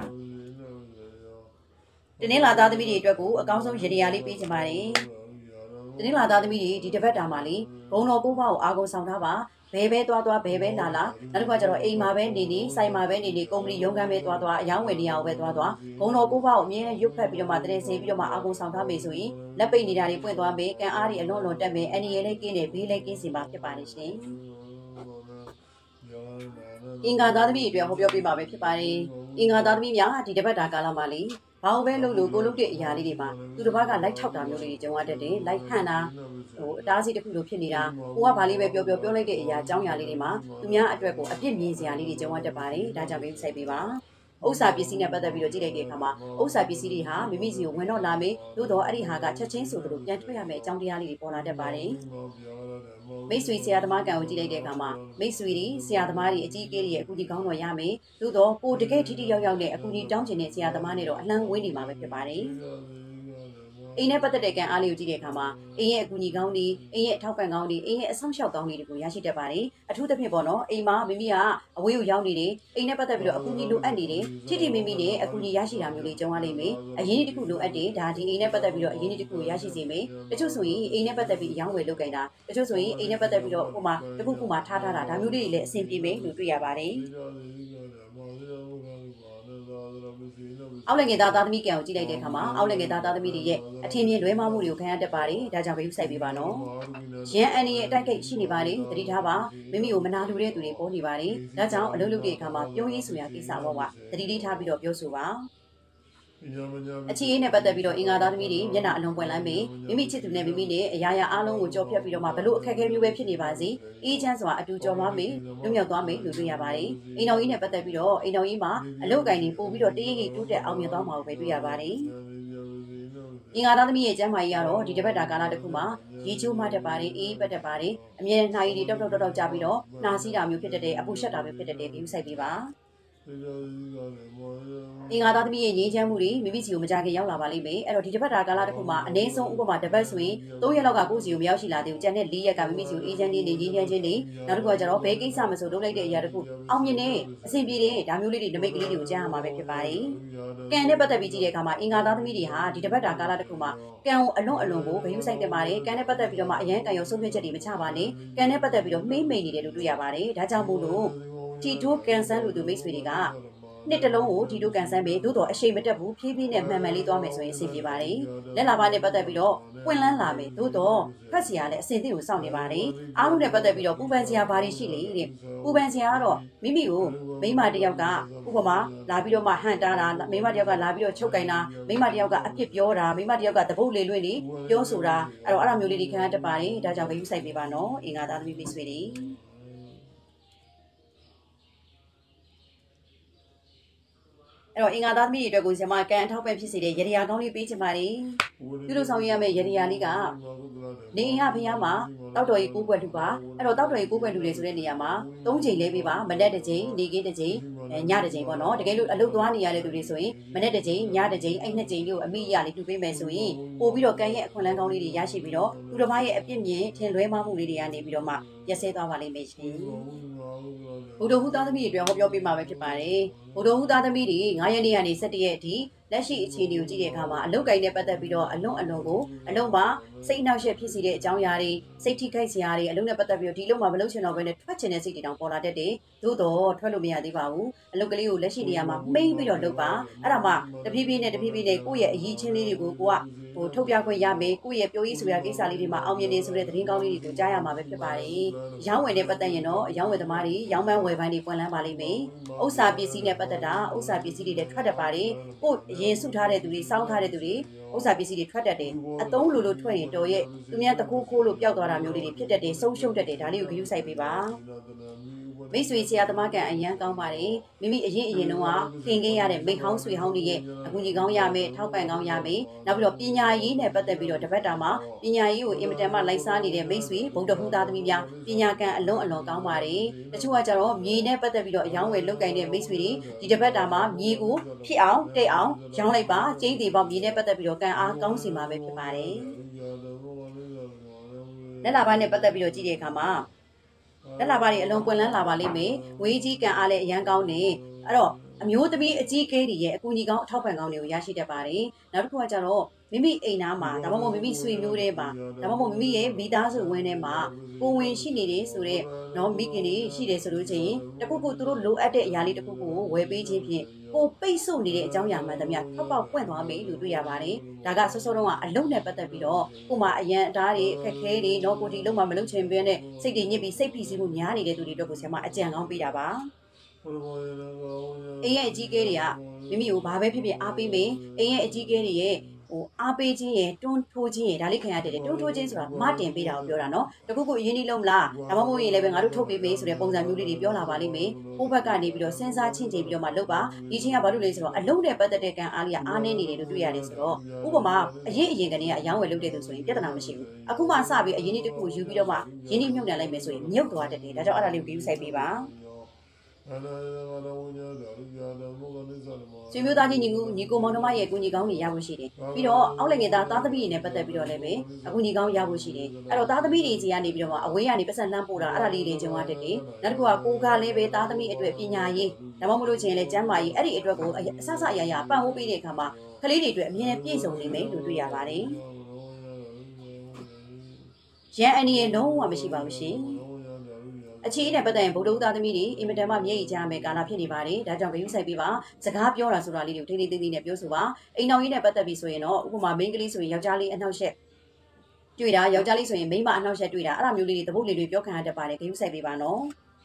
တနင်္လာသားသမီးတွေအတွက်ကိုအကောင်းဆုံးရည်ရည်လေးပေးချင်ပါတယ်တနင်္လာသားသမီးတွေဒီတစ်ပတ်တာမှာလေဘုံတော်ကိုးပါးကိုအာကုန်ဆောင်ထားပါဘဲဘဲသွားသွားဘဲဘဲလာလာနောက်တစ်ခါကျတော့အိမ်မှာပဲနေနေဆိုင်မှာပဲနေနေကုမ္ပဏီရုံးခန်းပဲသွားသွားအယောင်းဝယ်နေရအောင်ပဲသွားသွားဘုံတော်ကိုးပါးကိုအမြဲရုပ်ဖက်ပြီးတော့မှတရင်စင်ပြီးတော့မှအာကုန်ဆောင်ထားမယ်ဆိုရင်လက်ပိတ်နေတာတွေပွင့်သွားမယ်ကံအားတွေအလွန်လွန်တက်မယ်အန်ဒီရဲလေးကင်းတယ်ဘေးလေးကင်းစီမှာဖြစ်ပါတယ်ရှင်အင်္ဂါသားသမီးတွေအတွက်ဟောပြောပေးပါပဲဖြစ်ပါတယ်အင်္ဂါသားသမီးများဒီတစ်ပတ်တာကာလမှာလေဘာလို့ပဲလို့လို့ကိုလုပ်တဲ့အရာလေးတွေမှာသူတစ်ပါးကလိုက်ထောက်တာမျိုးလေးတွေကြုံရတတ်တယ်လိုက်ဟန်တာဟိုအတားစီတစ်ခုလိုဖြစ်နေတာကိုကဘာလေးပဲပြောပြောပြောလိုက်တဲ့အရာအကြောင်းအရာလေးတွေမှာသူများအတွက်ကိုအပြစ်မြင်စရာလေးတွေကြုံရတတ်ပါတယ်ဒါကြောင့်ပဲစိုက်ပေးပါဥစ္စာပစ္စည်းနဲ့ပတ်သက်ပြီးတော့ကြည့်လိုက်တဲ့အခါမှာဥစ္စာပစ္စည်းတွေဟာမိမိစီကိုဝင်တော့လာမယ်သို့တော့အဲ့ဒီဟာကချက်ချင်းဆိုသလိုပြန်ထွက်ရမယ်အကြောင်းတရားလေးတွေပေါ်လာတတ်ပါတယ်မိတ်ဆွေဆရာသမားကံကိုကြည့်လိုက်တဲ့အခါမှာမိတ်ဆွေတွေဆရာသမားတွေအကြီးအကဲတွေရဲ့အကူအညီကောင်းတော်ရမယ်သို့တော့ကိုတကယ်ထိထိရောက်ရောက်နဲ့အကူအညီတောင်းချင်တဲ့ဆရာသမားတွေတော့အလံဝင်းနေမှာပဲဖြစ်ပါတယ်အိမ်နဲ့ပတ်သက်တဲ့ကံအားလေးကိုကြည့်တဲ့အခါမှာအိမ်ရဲ့အကူအညီကောင်းတွေအိမ်ရဲ့အထောက်ပံ့ကောင်းတွေအိမ်ရဲ့အဆောင်ရှောက်ကောင်းတွေကိုရရှိတတ်ပါတယ်အထူးသဖြင့်ပေါ့နော်အိမ်မှာမိမိကအဝေးကိုရောက်နေတယ်အိမ်နဲ့ပတ်သက်ပြီးတော့အကူအညီလိုအပ်နေတယ်ထိထိမိမိနဲ့အကူအညီရရှိတာမျိုးလေးကြုံရလိမ့်မယ်အရင်တစ်ခုလိုအပ်တယ်ဒါဒီအိမ်နဲ့ပတ်သက်ပြီးတော့အရင်တစ်ခုရရှိစေမယ်တချို့ဆိုရင်အိမ်နဲ့ပတ်သက်ပြီးအယောင်းဝယ်လုပ်ကြတာတချို့ဆိုရင်အိမ်နဲ့ပတ်သက်ပြီးတော့ဥပမာတစ်ခုခုမှထားထားတာဒါမျိုးလေးတွေလည်းအဆင်ပြေမယ်လို့တွေ့ရပါတယ်အောက်လက်ငယ်သားသားသမီးကံကိုကြည့်လိုက်တဲ့အခါမှာအောက်လက်ငယ်သားသားသမီးတွေရဲ့အထင်မြင်လွဲမှားမှုတွေကိုခံရတတ်ပါတယ်ဒါကြောင့်ပဲယူဆိုင်ပေးပါနော်ရန်အန်ရဲ့အတိုက်ကိတ်ရှိနေပါတယ်သတိထားပါမိမိကိုမနာလိုတဲ့သူတွေပေါ်နေပါတယ်ဒါကြောင့်အလုပ်လုပ်တဲ့အခါမှာပြောရေးဆိုရာကိစ္စပေါ့ကွာသတိလေးထားပြီးတော့ပြောဆိုပါအခြေအနေနဲ့ပတ်သက်ပြီးတော့အင်္ဂါသားသမီးတွေမျက်နှာအလုံးပွင့်လန်းပြီးမိမိချစ်သူနဲ့မိမိနဲ့အရာရာအားလုံးကိုကြော်ဖြတ်ပြီးတော့မှဘလို့အခက်အခဲမျိုးပဲဖြစ်နေပါစေအေးချမ်းစွာအတူကြော်သွားမယ်လွတ်မြောက်သွားမယ်လို့တွေ့ရပါတယ်အိမ်တော်ကြီးနဲ့ပတ်သက်ပြီးတော့အိမ်တော်ကြီးမှာအလုပ်ကိုင်တွေပို့ပြီးတော့တရိပ်ရိပ်တိုးတက်အောင်မြင်သွားမှာပဲတွေ့ရပါတယ်အင်္ဂါသားသမီးရဲ့ကျမ်းမာရေးကတော့ဒီတစ်ပတ်တာကာလတစ်ခုမှာရေချိုးမှတတ်ပါတယ်အေးပတ်တတ်ပါတယ်အမြဲနှာရည်တွေတောက်တောက်တောက်ကြပြီးတော့နှာစီးတာမျိုးဖြစ်တတ်တယ်အပူရှက်တာမျိုးဖြစ်တတ်တယ်ပြီးစိုက်ပေးပါအင်္ဂါသားသမီးရဲ့ငြိမ်းချမ်းမှုတွေမိမိစီကိုမကြခင်ရောက်လာပါလိမ့်မယ်အဲ့တော့ဒီတစ်ပတ်တာကာလတစ်ခုမှာအနည်းဆုံးဥပမာတစ်ပတ်ဆိုရင်သုံးရက်လောက်ကကိုယ့်စီကိုမရောက်ရှိလာသေးဘူးကျန်တဲ့လေးရက်ကမိမိစီကိုအေးချမ်းနေနေငြိမ်းချမ်းခြင်းတွေနောက်တစ်ခုကကျတော့ဘယ်ကိစ္စမဆိုလုပ်လိုက်တဲ့အရာတစ်ခုအောင်မြင်နေအဆင်ပြေတယ်ဒါမျိုးလေးတွေနမိတ်ကလေးတွေကိုကြားရမှာပဲဖြစ်ပါတယ်ကံနဲ့ပတ်သက်ပြီးကြည့်တဲ့အခါမှာအင်္ဂါသားသမီးတွေဟာဒီတစ်ပတ်တာကာလတစ်ခုမှာကံကိုအလွန်အလွန်ကိုဂရုစိုက်တင်ပါတယ်ကံနဲ့ပတ်သက်ပြီးတော့မှအရန်ကံရောဆုံးဖြတ်ချက်တွေမချပါနဲ့ကံနဲ့ပတ်သက်ပြီးတော့မှိမ့်မိန်နေတယ်လို့တွေ့ရပါတယ်ဒါကြောင့်မို့လို့တီတိုးကန်ဆန်းလူသူမိတ်ဆွေတွေကနှစ်တလုံးကိုဒီလိုကန်ဆန်းပြီးသို့တော်အရှိန်မတက်ဘူးဖြည်းဖြည်းနဲ့မှန်မှန်လေးသွားမယ်ဆိုရင်အဆင်ပြေပါတယ်လက်လာပါနဲ့ပတ်သက်ပြီးတော့ပွင့်လန်းလာမယ်သို့တော်ဖတ်စရာလည်းအဆင်သင့်ကိုစောင့်နေပါတယ်အားလုံးနဲ့ပတ်သက်ပြီးတော့ပူပန်စရာဘာတွေရှိလေတဲ့ပူပန်စရာကတော့မိမိကိုမိမတယောက်ကဥပမာလာပြီးတော့မှဟန်တာတာမိမတယောက်ကလာပြီးတော့ချုပ်ကင်တာမိမတယောက်ကအပြစ်ပြောတာမိမတယောက်ကတပုတ်လေလွင့်နေပြောဆိုတာအဲ့တော့အဲ့လိုမျိုးလေးတွေခံရတတ်ပါတယ်ဒါကြောင့်ပဲယူဆိုင်ပေးပါနော်အင်္ဂါသားသမီးမိတ်ဆွေတွေအဲ့တော့အင်္ဂါသားသမီးတွေအတွက်ကိုဇမကန်အထောက်ပံ့ဖြစ်စေတဲ့ရရကောင်းလေးပေးချင်ပါတယ်ပြုလို့ဆောင်ရရမယ့်ရရလေးကနေအိမ်ကဖះမှာတောက်တော်ကြီးကိုးကွက်လူပါအဲ့တော့တောက်တော်ကြီးကိုးကွက်လူတွေဆိုတဲ့နေရာမှာသုံးချိန်လဲပေးပါမနေ့တစ်ချိန်နေကင်းတစ်ချိန်ညတစ်ချိန်ပေါ့နော်တကယ်လို့အလုပ်သွားနေရတဲ့သူတွေဆိုရင်မနေ့တစ်ချိန်ညတစ်ချိန်အဲ့နှစ်ချိန်လေးကိုအမိရလေးတူပေးမယ်ဆိုရင်ပို့ပြီးတော့ကန်ရဲ့အခွင့်အလမ်းကောင်းလေးတွေရရှိပြီးတော့သူတစ်ပါးရဲ့အပြစ်မြင်ထင်လွဲမှားမှုလေးတွေကနေပြီးတော့မှရက်စဲသွားပါလိမ့်မယ်ရှင်ဘုဒ္ဓဟူသားသမီးတွေအတွက်ဟောပြောပေးမှာပဲဖြစ်ပါတယ်ဘုဒ္ဓဟူသားသမီးတွေ9ရက်နေ့ကနေ17ရက်အထိလက်ရှိအခြေအနေကိုကြည့်တဲ့အခါမှာအလုတ်ကိုင်းနဲ့ပတ်သက်ပြီးတော့အလွန်အလွန်ကိုအလုံးမှာစိတ်နှောက်ယှက်ဖြစ်စေတဲ့အကြောင်းအရာတွေစိတ်ထိခိုက်စရာတွေအလုံးနဲ့ပတ်သက်ပြီးတော့ဒီလုံးမှာမလုပ်ချင်တော့ဘဲနဲ့ထွက်ချင်တဲ့စိတ်တွေတောင်ပေါ်လာတတ်တယ်သို့တော့ထွက်လို့မရသေးပါဘူးအလုတ်ကလေးကိုလက်ရှိနေရာမှာမှိမ့်ပြီးတော့လုပ်ပါအဲ့ဒါမှတဖြည်းဖြည်းနဲ့တဖြည်းဖြည်းနဲ့ကိုယ့်ရဲ့အရေးချင်းလေးတွေကိုကိုကဟိုထုတ်ပြခွင့်ရမယ်ကိုယ့်ရဲ့ပြောရေးဆိုရာကိစ္စလေးတွေမှာအောင်မြင်နေဆိုတဲ့သတင်းကောင်းလေးတွေကိုကြားရမှာပဲဖြစ်ပါတယ်ရောင်းဝယ်နဲ့ပတ်သက်ရင်တော့ရောင်းဝယ်သမားတွေရောင်းပန်းဝယ်ပိုင်းတွေပွင့်လန်းပါလိမ့်မယ်ဥစ္စာပစ္စည်းနဲ့ပတ်သက်တာဥစ္စာပစ္စည်းတွေလည်းထွက်တတ်ပါတယ်ကိုယ်ရင်စုထားတဲ့သူတွေစောင်းထားတဲ့သူတွေဥစ္စာပစ္စည်းတွေထွက်တတ်တယ်အသုံးလိုလိုထွက်ရင်တော်ရဲ့သူများတခိုးခိုးလို့ပျောက်သွားတာမျိုးလေးတွေဖြစ်တတ်တယ်ဆုံးရှုံးတတ်တယ်ဒါလေးကိုဂရုစိုက်ပေးပါမိတ်ဆွေဆရာသမားကအရန်ကောင်းပါတယ်မိမိအရင်အရင်တော့ခင်ခဲ့ရတဲ့မိဟောင်းဆွေဟောင်းတွေရဲ့အကူကြီးကောင်းရမယ်ထောက်ပံ့ကောင်းရမယ်နောက်ပြီးတော့ပညာရေးနဲ့ပတ်သက်ပြီးတော့တပတ်တာမှာပညာရေးကိုအင်မတန်မှလိုက်စားနေတဲ့မိတ်ဆွေဗုဒ္ဓဟူသားသမီးများပညာကံအလုံးအလွန်ကောင်းပါတယ်တချို့ကကြတော့မြေနဲ့ပတ်သက်ပြီးတော့အယောင်းဝယ်လုတ်ကင်တဲ့မိတ်ဆွေတွေဒီတပတ်တာမှာမြေကိုဖြစ်အောင်တိတ်အောင်ရောင်းလိုက်ပါကျင်းသေးပေါင်းမြေနဲ့ပတ်သက်ပြီးတော့ကံအားကောင်းစီမှာပဲဖြစ်ပါတယ်လက်လာပိုင်းနဲ့ပတ်သက်ပြီးတော့ကြည့်တဲ့အခါမှာလက်လာပါတွေအလုံးပွင့်လန်းလာပါလိမ့်မယ်ဝေးကြီးကံအားလည်းအရန်ကောင်းနေအဲ့တော့အမျိုးသမီးအကြီးကဲတွေရဲ့အကူအညီကောင်းအထောက်ပံ့ကောင်းတွေကိုရရှိတတ်ပါတယ်နောက်တစ်ခုကကျတော့မိမိအိမ်သားမှာဒါမှမဟုတ်မိမိဆွေမျိုးတွေမှာဒါမှမဟုတ်မိမိရဲ့မိသားစုဝင်းထဲမှာကိုဝင်ရှိနေတယ်ဆိုတော့နော်မိခင်တွေရှိတယ်ဆိုလို့ချင်းတခုခုသူတို့လိုအပ်တဲ့အရာလေးတခုခုကိုဝယ်ပေးခြင်းဖြင့်ကိုပိတ်ဆို့နေတဲ့အကြောင်းအရာမှန်သမျှထောက်ပေါက်ပွင့်သွားမယ်လို့တွေ့ရပါတယ်ဒါကစောစောတုန်းကအလုံးနဲ့ပတ်သက်ပြီးတော့ကိုမှအရန်အသားတွေအခက်ခဲတွေနော်ကိုဒီလုံးမှမလုပ်ချင်ဘဲနဲ့စိတ်တွေညစ်ပြီးစိတ်ဖိစီးမှုများနေတဲ့သူတွေအတွက်ကိုဆရာမအကြံကောင်းပေးတာပါအိမ်ရဲ့အကြီးကဲတွေကမိမိကိုဘာပဲဖြစ်ဖြစ်အားပေးမယ်အိမ်ရဲ့အကြီးကဲတွေရဲ့ဟိုအားပေးခြင်းရဲ့တွန်းထိုးခြင်းရဲ့ဒါလေးခံရတယ်တွန်းထိုးခြင်းဆိုတာမတင်ပေးတာကိုပြောတာနော်တခုခုအရင်ကြီးလုံးမလားဒါမှမဟုတ်ရင်လည်းပဲငါတို့ထုတ်ပေးပေးဆိုတဲ့ပုံစံမျိုးလေးတွေပြောလာပါလိမ့်မယ်ဟိုဘက်ကနေပြီးတော့စဉ်းစားချင်းချင်းပြီးတော့မှလုပ်ပါဒီချင်းကဘာလို့လဲဆိုတော့အလုံးနဲ့ပတ်သက်တဲ့ကံအားလေးကအားနေနေတယ်လို့တွေ့ရတယ်ဆိုတော့ဥပမာအရင်အရင်ကနေကအယောင်းဝယ်လုပ်တဲ့သူဆိုရင်ပြဿနာမရှိဘူးအခုမှစပြီးအရင်ကြီးတစ်ခုယူပြီးတော့မှရင်းနှီးမြှုပ်နှံလိုက်မယ်ဆိုရင်မြုပ်သွားတတ်တယ်ဒါကြောင့်အဲ့ဒါလေးကိုယူဆိုင်ပေးပါဆွေမျိုးသားချင်းညီကိုညီကိုမောင်နှမရဲ့အကူညီကောင်းတွေရဖို့ရှိတယ်ပြီးတော့အောက်လက်ငယ်သားသားသမီးတွေနဲ့ပတ်သက်ပြီးတော့လည်းပဲအကူညီကောင်းရဖို့ရှိတယ်အဲ့တော့သားသမီးတွေကြီးကနေပြီးတော့မှအဝေးကနေပတ်စံလှမ်းပို့တာအဲ့ဒါလေးတွေကျုံရတတ်တယ်နောက်တစ်ခုကကိုကလည်းပဲသားသမီးအတွက်ပညာရေးဒါမှမဟုတ်လို့ချင်းလည်းကျမ်းမာရေးအဲ့ဒီအတွက်ကိုအဆဆအရာရာပံ့ပိုးပေးတဲ့အခါမှာကလေးတွေအတွက်အမြဲပြည့်စုံနေမယ်လို့တွေ့ရပါတယ်ရန်အနေနဲ့လုံးဝမရှိပါဘူးရှင်အခြေအနေပတ်သက်ရင်ဗုဒ္ဓဦးသားသမီးတွေအင်မတန်မှမျက်ရည်ကျမယ်ကာလဖြစ်နေပါတယ်ဒါကြောင့်ဂရုစိုက်ပေးပါစကားပြောတာဆိုတာလေးတွေကိုထိထိသိသိနဲ့ပြောဆိုပါအိမ်တော်ကြီးနဲ့ပတ်သက်ပြီးဆိုရင်တော့ဥပမာမိန်းကလေးဆိုရင်ယောက်ျားလေးအနှောက်အယှက်တွေ့တာယောက်ျားလေးဆိုရင်မိန်းမအနှောက်အယှက်တွေ့တာအဲ့ဒါမျိုးလေးတွေတပုတ်လေးတွေပြောခံရတတ်ပါတယ်ဂရုစိုက်ပေးပါနော်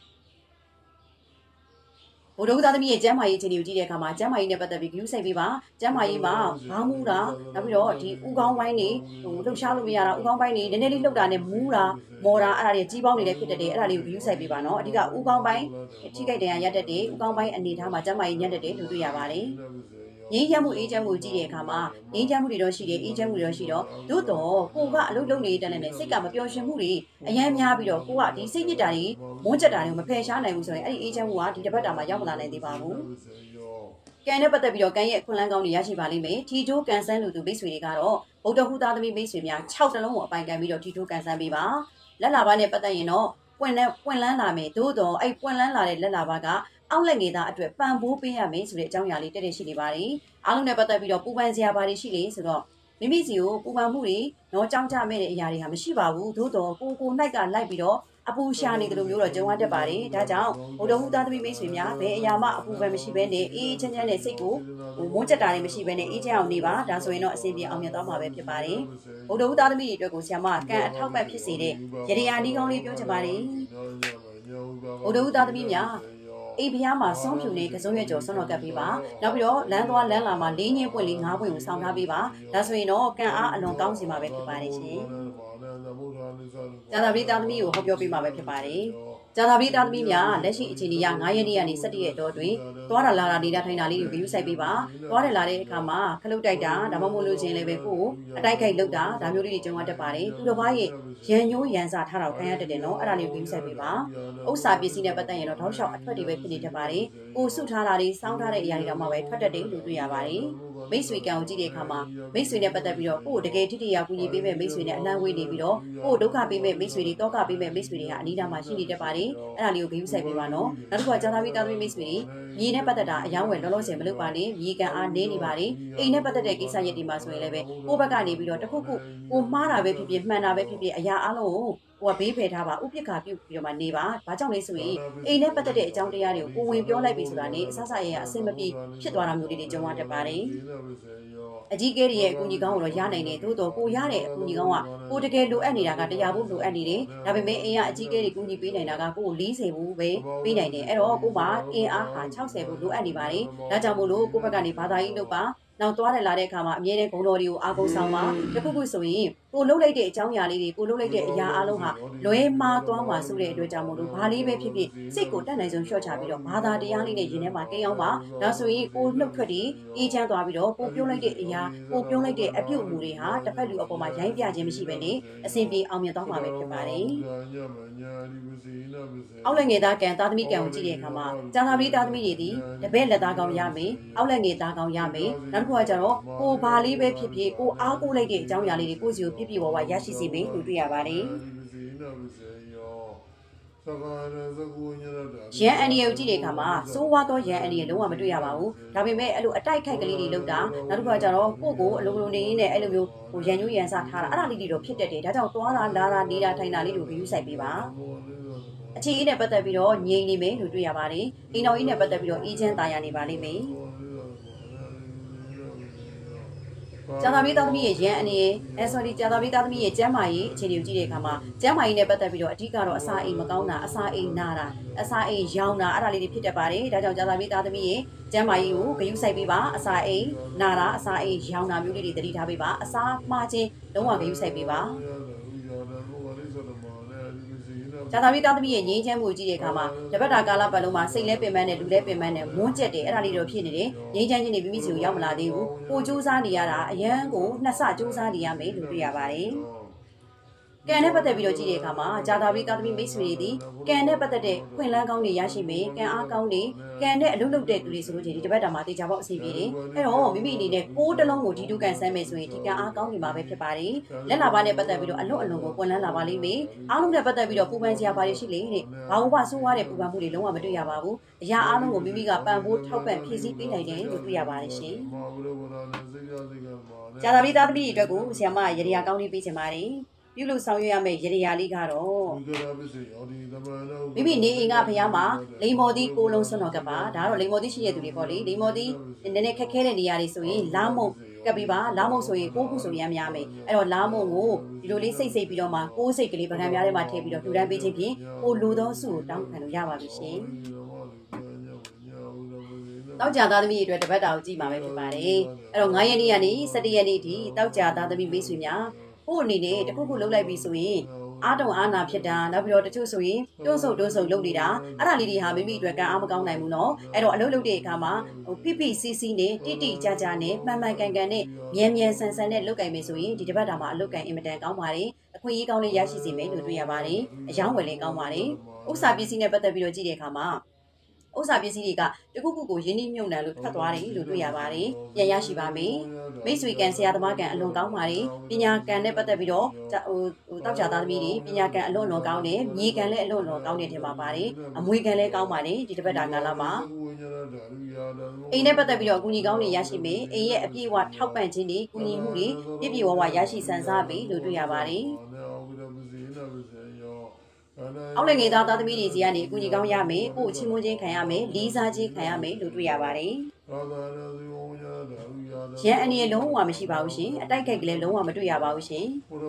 ဘုဒ္ဓသားသမီးရဲ့ကျမ်းမာရေးအခြေအနေကိုကြည့်တဲ့အခါမှာကျမ်းမာရေးနဲ့ပတ်သက်ပြီးဂရုစိုက်ပေးပါကျမ်းမာရေးမှာဘားမူးတာနောက်ပြီးတော့ဒီဥကောင်းပိုင်းတွေဟိုလှုပ်ရှားလို့မရတာဥကောင်းပိုင်းတွေနည်းနည်းလေးလှုပ်တာနဲ့မူးတာမော်တာအဲ့ဒါတွေကြီးပေါင်းနေလည်းဖြစ်တတ်တယ်အဲ့ဒါလေးကိုဂရုစိုက်ပေးပါနော်အဓိကဥကောင်းပိုင်းထိခိုက်ဒဏ်ရာရတတ်တယ်ဥကောင်းပိုင်းအနေထားမှာကျမ်းမာရေးညံ့တတ်တယ်လို့တွေ့ရပါတယ်ငင်းချမ်းမှုအေးချမ်းမှုကြည့်တဲ့အခါမှာငင်းချမ်းမှုတွေတော့ရှိတယ်အေးချမ်းမှုတွေတော့ရှိတော့သို့တော့ကိုကအလုပ်လုပ်နေတဲ့တန်းနဲ့စိတ်ကမပျော်ရွှင်မှုတွေအယမ်းများပြီးတော့ကိုကဒီစိတ်ညစ်တာတွေမွန်းချက်တာတွေကိုမဖယ်ရှားနိုင်ဘူးဆိုရင်အဲ့ဒီအေးချမ်းမှုကဒီတစ်ပတ်တာမှာရောက်မလာနိုင်သေးပါဘူးကံနဲ့ပတ်သက်ပြီးတော့ကံရဲ့အခွင့်အလမ်းကောင်းတွေရရှိပါလိမ့်မယ်ထီချိုးကန်ဆန်းလူသူမိတ်ဆွေတွေကတော့ဗုဒ္ဓဟူသားသမီးမိတ်ဆွေများ၆တလုံးကိုအပိုင်ကန်ပြီးတော့ထီချိုးကန်ဆန်းပေးပါလက်လာပါနဲ့ပတ်သက်ရင်တော့ပွင့်လန်းပွင့်လန်းလာမယ်သို့တော့အဲ့ပွင့်လန်းလာတဲ့လက်လာပါကအောက်လက်ငယ်သားအတွက်ပံ့ပိုးပေးရမယ်ဆိုတဲ့အကြောင်းအရာလေးတက်တက်ရှိနေပါတယ်အားလုံးနဲ့ပတ်သက်ပြီးတော့ပူပန်စရာဘာတွေရှိလဲဆိုတော့မိမိစီကိုပူပန်မှုတွေတော့ကြောင်းကြမဲ့တဲ့အရာတွေဟာမရှိပါဘူးသို့တော့ကိုကို၌ကလိုက်ပြီးတော့အပူရှာနေတယ်လို့မျိုးတော့ကြုံရတတ်ပါတယ်ဒါကြောင့်ဘုဒ္ဓဟူသားသမီးမိတ်ဆွေများဘယ်အရာမှအပူပဲမရှိဘဲနဲ့အေးအေးချမ်းချမ်းနဲ့စိတ်ကိုဟိုမွန်းချက်တာတွေမရှိဘဲနဲ့အေးချမ်းအောင်နေပါဒါဆိုရင်တော့အဆင်ပြေအောင်မြတ်သွားမှာပဲဖြစ်ပါတယ်ဘုဒ္ဓဟူသားသမီးတွေအတွက်ကိုဆရာမကံအထောက်ပံ့ဖြစ်စေတဲ့ရရယာနီးကောင်းလေးပြောချင်ပါတယ်ဘုဒ္ဓဟူသားသမီးများအိမ်ဖျားမှာစောင်းဖြူနေကစုံရွက်ကျော်ဆွမ်းတော်ကပ်ပေးပါနောက်ပြီးတော့လမ်းသွားလမ်းလာမှာလေးညင်းပွင့်လေးငါးပွင့်ကိုဆောင်းထားပေးပါဒါဆိုရင်တော့ကံအားအလွန်ကောင်းစီမှာပဲဖြစ်ပါတယ်ရှင်ဇာတာပရိသသမီးကိုဟောပြောပေးမှာပဲဖြစ်ပါတယ်ဇာတာပရိသသမီးများလက်ရှိအခြေအနေရ9ရက်နေ့ကနေ17ရက်တော့တွင်သွားတာလာတာနေတာထိုင်တာလေးတွေကိုယူဆိုင်ပေးပါသွားတယ်လာတဲ့အခါမှာခလုတ်တိုက်တာဒါမှမဟုတ်လို့ချင်းလည်းပဲကိုယ်အတိုက်ခိုက်လုပ်တာဒါမျိုးလေးတွေကြုံရတတ်ပါတယ်သူတစ်ပါးရဲ့ရန်ညိုးရန်စာထားတာကိုခံရတတ်တယ်နော်အဲ့ဒါလေးကိုယူဆိုင်ပေးပါဥစ္စာပစ္စည်းနဲ့ပတ်သက်ရင်တော့ထောက်လျှောက်အထွက်တွေပဲဖြစ်နေတတ်ပါတယ်ကိုစုထားတာတွေစောင်းထားတဲ့အရာတွေတော့မှပဲထွက်တတ်တယ်လို့တွေ့ရပါတယ်မိတ်ဆွေကံကိုကြည့်တဲ့အခါမှာမိတ်ဆွေနဲ့ပတ်သက်ပြီးတော့ကိုယ်တကယ်ထိထိရောက်ကူညီပေးမဲ့မိတ်ဆွေနဲ့အလံဝေးနေပြီးတော့ကိုယ်ဒုက္ခပေးမဲ့မိတ်ဆွေတွေတောကပေးမဲ့မိတ်ဆွေတွေဟာအနီးနားမှာရှိနေတတ်ပါတယ်အဲ့ဒါလေးကိုဂရုစိုက်ပေးပါနော်နောက်တစ်ခုကဇာတာပရိသသမီးမိတ်ဆွေတွေမြေနဲ့ပတ်သက်တာအယောင်းဝယ်လောလောဆယ်မလုပ်ပါနဲ့မြေကံအားနည်းနေပါတယ်အိမ်နဲ့ပတ်သက်တဲ့ကိစ္စရပ်တွေမှာဆိုရင်လည်းပဲကိုယ့်ဘက်ကနေပြီးတော့တစ်ခုခုကိုမှားတာပဲဖြစ်ဖြစ်မှန်တာပဲဖြစ်ဖြစ်အရာအလုံးကိုဟိုကဘေးဖယ်ထားပါဥပိ္ပခာပြုတ်ပြီးတော့မှနေပါဘာကြောင့်လဲဆိုရင်အိမ်နဲ့ပတ်သက်တဲ့အကြောင်းတရားတွေကိုကိုဝင်ပြောလိုက်ပြီဆိုတာနဲ့အဆဆရရအဆင်မပြေဖြစ်သွားတာမျိုးတွေကြုံရတတ်ပါတယ်အကြီးကဲရဲ့အကူအညီကောင်းကိုတော့ရနိုင်တယ်သို့တော့ကိုရတဲ့အကူအညီကောင်းကကိုတကယ်လိုအပ်နေတာကတရားဖို့လိုအပ်နေတယ်ဒါပေမဲ့အိမ်ကအကြီးကဲတွေကူညီပေးနိုင်တာကကိုကို၄၀ဘူးပဲပေးနိုင်တယ်အဲ့တော့ကိုကအင်အားဟာ၆၀ဘူးလိုအပ်နေပါတယ်ဒါကြောင့်မို့လို့ကိုဘက်ကနေဘာသာရေးလုပ်ပါနောက်သွားတယ်လာတဲ့အခါမှာအမြဲတမ်းဂုဏ်တော်တွေကိုအားကိုးဆောင်ပါတခုခုဆိုရင်ကိုလှုပ်လိုက်တဲ့အကြောင်းအရာလေးတွေကိုလှုပ်လိုက်တဲ့အရာအလုံးဟာလွဲမှားသွားမှာဆိုတဲ့အတွက်ကြောင့်မို့လို့ဘာလေးပဲဖြစ်ဖြစ်စိတ်ကိုတတ်နိုင်ဆုံးလျှော့ချပြီးတော့ဘာသာတရားလေးနဲ့ယင်ထဲမှာကိန်းအောင်ပါဒါဆိုရင်ကိုလှုပ်ထွက်ပြီးအေးချမ်းသွားပြီးတော့ကိုပြုံးလိုက်တဲ့အရာကိုပြုံးလိုက်တဲ့အပြုတ်အမူတွေဟာတစ်ဖက်လူအပေါ်မှာရိုင်းပြခြင်းမရှိဘဲနဲ့အစဉ်ပြေအောင်မြင်သွားမှာပဲဖြစ်ပါတယ်အောက်လက်ငယ်သားကံသားသမီးကံကိုကြည့်တဲ့အခါမှာဇာတာပရိသားသမီးတွေဒီတပည့်လက်သားကောင်းရမယ်အောက်လက်ငယ်သားကောင်းရမယ်နောက်တစ်ခုကကျတော့ကိုဘာလေးပဲဖြစ်ဖြစ်ကိုအားကိုးလိုက်တဲ့အကြောင်းအရာလေးတွေကိုစီကိုပြည့်ပြည့်ဝဝရရှိစေမယ်လို့တွေ့ရပါတယ်ရန်အန်ဒီယကိုကြည့်တဲ့အခါမှာစိုးဝါသောရန်အန်ဒီယလုံးဝမတွေ့ရပါဘူးဒါပေမဲ့အဲ့လိုအတိုက်ခိုက်ကလေးတွေလောက်တာနောက်တစ်ခါကျတော့ကိုကိုအလုံးလုံးနေရင်းနဲ့အဲ့လိုမျိုးဟိုရန်ညိုးရန်စားထားတာအဲ့ဒါလေးတွေတော့ဖြစ်တတ်တယ်ဒါကြောင့်သွားတာလာတာနေတာထိုင်တာလေးတွေကိုဂရုစိုက်ပေးပါအခြေအေးနဲ့ပတ်သက်ပြီးတော့ငြိမ်နေမယ်လို့တွေ့ရပါတယ်အိမ်တော်ကြီးနဲ့ပတ်သက်ပြီးတော့အေးချမ်းသာယာနေပါလိမ့်မယ်ကြာသာပြည်သားသမီးရဲ့ရန်အနေအဲ sorry ကြာသာပြည်သားသမီးရဲ့ကျမ်းမာရေးအခြေအနေကိုကြည့်တဲ့အခါမှာကျမ်းမာရေးနဲ့ပတ်သက်ပြီးတော့အဓိကတော့အစာအိမ်မကောင်းတာအစာအိမ်နာတာအစာအိမ်ရောင်တာအဲ့ဒါလေးတွေဖြစ်တတ်ပါတယ်ဒါကြောင့်ကြာသာပြည်သားသမီးရဲ့ကျမ်းမာရေးကိုဂရုစိုက်ပေးပါအစာအိမ်နာတာအစာအိမ်ရောင်တာမျိုးလေးတွေသတိထားပေးပါအစာမှားခြင်းလုံးဝဂရုစိုက်ပေးပါကြာသာပြည်သားသမီးရဲ့ငြိမ်းချမ်းမှုကြည့်တဲ့အခါမှာတပတ်တာကာလပတ်လုံးမှာစိတ်လဲပင်ပန်းနဲ့လူလဲပင်ပန်းနဲ့မွန်းကျက်တယ်အဲ့ဒါလေးတော့ဖြစ်နေတယ်ငြိမ်းချမ်းခြင်းတွေမိမိစီကိုရောက်မလာသေးဘူးကိုစူးစမ်းနေရတာအရန်ကိုနှစ်ဆစူးစမ်းနေရမယ်လို့တွေ့ရပါတယ်ကံနဲ့ပတ်သက်ပြီးတော့ကြည့်တဲ့အခါမှာဂျာတာဘီသားသမီးမိတ်ဆွေတွေဒီကံနဲ့ပတ်သက်တဲ့ခွင့်လန်းကောင်းတွေရရှိမယ်ကံအားကောင်းတွေကံနဲ့အလုပ်လုပ်တဲ့သူတွေဆိုလို့ဒီတပတ်တာမှာတေချာပေါက်အစီပြေတယ်အဲ့တော့မိမိအနေနဲ့ကိုးတလုံးကိုဒီတူကန်ဆန်းမယ်ဆိုရင်ဒီကံအားကောင်းနေမှာပဲဖြစ်ပါတယ်လက်လာပါနဲ့ပတ်သက်ပြီးတော့အလွတ်အလွန်ကိုပွင့်လန်းလာပါလိမ့်မယ်အားလုံးနဲ့ပတ်သက်ပြီးတော့ပူပန်စရာပါရရှိလေတဲ့ဘာလို့ပါဆိုးွားတဲ့ပူပန်မှုတွေလုံးဝမတွေ့ရပါဘူးအရာအားလုံးကိုမိမိကပံ့ပိုးထောက်ပံ့ဖြည့်ဆည်းပေးနိုင်တယ်လို့တွေ့ရပါတယ်ရှင်ဂျာတာဘီသားသမီးတွေအတွက်ကိုဆရာမရေရာကောင်းလေးပေးချင်ပါတယ်ပြုလို့ဆောင်ရွက်ရမယ့်ရေရာလေးကတော့မိမိနေအိမ်ကဖျားမှာလိန်မော်သီးကိုလုံးစွန့်တော်ကပါဒါကတော့လိန်မော်သီးရှိတဲ့သူတွေပေါ့လေလိန်မော်သီးနည်းနည်းခက်ခဲတဲ့နေရာတွေဆိုရင်လာမုံကပ်ပြီးပါလာမုံဆိုရင်ကိုးခုဆိုရမ်းများမယ်အဲ့တော့လာမုံကိုဒီလိုလေးစိတ်စိတ်ပြီးတော့မှကိုးစိတ်ကလေးပကံများထဲမှာထည့်ပြီးတော့ထူတန်းပေးခြင်းဖြင့်ကိုလိုသောစုကိုတောင်းခံလို့ရပါပြီရှင်တောက်ကြသားသမီးတွေအတွက်တပတ်တာကိုကြည့်မှာပဲဖြစ်ပါတယ်အဲ့တော့9ရက်နေ့ကနေ17ရက်နေ့ထိတောက်ကြသားသမီးမိတ်ဆွေများကို့အနေနဲ့တခုခုလှုပ်လိုက်ပြီဆိုရင်အားတုံအားနာဖြစ်တာနောက်ပြီးတော့တချို့ဆိုရင်တွန်းဆုပ်တွန်းဆုပ်လုပ်နေတာအဲ့ဒါလေးတွေဟာမိမိအတွက်ကံအားမကောင်းနိုင်ဘူးเนาะအဲ့တော့အလုပ်လုပ်တဲ့အခါမှာဟိုဖိဖိစီးစီးနဲ့တိတိကျကျနဲ့မှန်မှန်ကန်ကန်နဲ့မြန်မြန်ဆန်ဆန်နဲ့လုပ်ကင်မယ်ဆိုရင်ဒီတစ်ပတ်တာမှာအလုပ်ကင်အင်မတန်ကောင်းပါတယ်အခွင့်အရေးကောင်းလေးရရှိစေမယ်လို့တွေ့ရပါတယ်အယောင်းဝယ်လေးကောင်းပါတယ်ဥစ္စာပစ္စည်းနဲ့ပတ်သက်ပြီးတော့ကြည့်တဲ့အခါမှာဥစ္စာပစ္စည်းတွေကတခုခုကိုရင်းနှီးမြှုပ်နှံလို့ထွက်သွားတယ်လို့တွေ့ရပါတယ်။ပြန်ရရှိပါမယ်။မိတ်ဆွေကံဆရာသမားကံအလွန်ကောင်းပါတယ်။ပညာကံနဲ့ပတ်သက်ပြီးတော့ဟိုဟိုတောက်ချသားသမီးတွေပညာကံအလွန်လွန်ကောင်းတယ်။မြေကံလည်းအလွန်လွန်ကောင်းတယ်ထင်ပါပါတယ်။အမွေကံလည်းကောင်းပါတယ်ဒီတစ်ပတ်တာကာလမှာအိမ်နဲ့ပတ်သက်ပြီးတော့အကူအညီကောင်းတွေရရှိမယ်။အိမ်ရဲ့အပြည့်အဝထောက်ပံ့ခြင်းတွေကူညီမှုတွေပြည့်ပြည့်ဝဝရရှိစံစားပြီလို့တွေ့ရပါတယ်။အောက်လည်းငယ်သားသားသမီးတွေစီကနေအကူအညီကောင်းရမယ်ကို့ချင်းမွန်းချင်းခံရမယ်လေးစားချင်းခံရမယ်လို့တွေ့ရပါတယ်ရန်အနေနဲ့လုံးဝမရှိပါဘူးရှင်အတိုက်ခိုက်ကလေးလုံးဝမတွေ့ရပါဘူးရှင်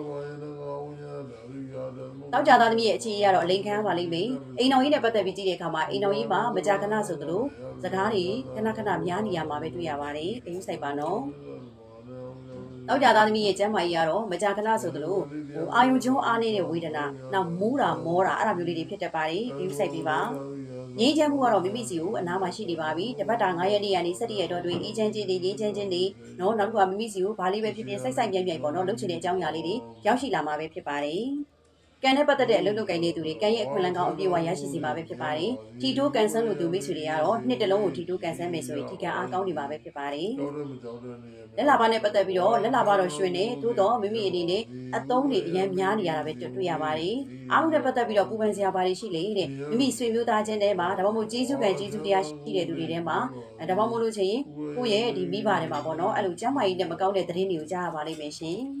တောက်ကြသားသမီးရဲ့အခြေအရတော့အလိန်ခံရပါလိမ့်မယ်အိမ်တော်ကြီးနဲ့ပတ်သက်ပြီးကြည့်တဲ့အခါမှာအိမ်တော်ကြီးမှာမကြာခဏဆိုသလိုစကားတွေခဏခဏများနေရမှာပဲတွေ့ရပါတယ်အယူဆိုင်ပါနော်တောက်ကြသားသမီးရဲ့ကျမ်းမာရေးကတော့မကြာခဏဆိုသလိုဟိုအာယုံကျုံအားနေတဲ့ဝေဒနာနောက်မူးတာမောတာအဲ့ဒါမျိုးလေးတွေဖြစ်တတ်ပါတယ်ဂရုစိုက်ပေးပါငြိမ်းချမ်းမှုကတော့မိမိစီကိုအနားမှာရှိနေပါပြီတပတ်တာ9ရက်နေ့ကနေ17ရက်တော့တွင်အေးချမ်းခြင်းတွေငြိမ်းချမ်းခြင်းတွေနော်နောက်တစ်ခါမိမိစီကိုဘာလေးပဲဖြစ်ဖြစ်စိုက်စိုက်မြိုင်မြိုင်ပေါ့နော်လှုပ်ချင်တဲ့အကြောင်းအရာလေးတွေရောက်ရှိလာမှာပဲဖြစ်ပါတယ်ကံနဲ့ပတ်သက်တဲ့အလုပ်လုပ်ကိုင်နေသူတွေကံရဲ့အခွင့်အလမ်းကောင်းအပြည့်အဝရရှိစီမှာပဲဖြစ်ပါတယ်။ထီတိုးကန်ဆန်းလို့သူမိတ်ဆွေတွေကတော့နှစ်တလုံးကိုထီတိုးကန်ဆန်းမယ်ဆိုရင်ဒီကံအားကောင်းနေမှာပဲဖြစ်ပါတယ်။လက်လာပါနဲ့ပတ်သက်ပြီးတော့လက်လာပါတော့ရွှင်နေသို့တော့မိမိအနေနဲ့အသုံးတွေအများများနေရတာပဲတွေ့ရပါတယ်။အားလုံးနဲ့ပတ်သက်ပြီးတော့ပူပန်စရာပါတွေရှိလေတဲ့မိမိဆွေမျိုးသားချင်းတွေမှာဒါမှမဟုတ်ကျေးဇူးကံကျေးဇူးတရားရှိတဲ့သူတွေထဲမှာဒါမှမဟုတ်လို့ချင်းကိုယ့်ရဲ့ဒီမိဘတွေမှာပေါ့နော်အဲ့လိုကျမ်းမာရေးနဲ့မကောင်းတဲ့သတင်းတွေကိုကြားရပါလိမ့်မယ်ရှင်။